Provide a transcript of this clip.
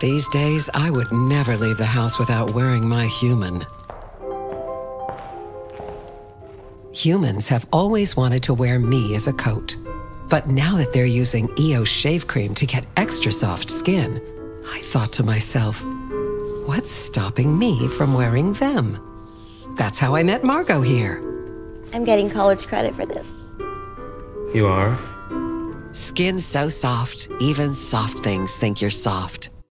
These days, I would never leave the house without wearing my human. Humans have always wanted to wear me as a coat. But now that they're using EOS Shave Cream to get extra soft skin, I thought to myself, what's stopping me from wearing them? That's how I met Margot here. I'm getting college credit for this. You are? Skin so soft, even soft things think you're soft.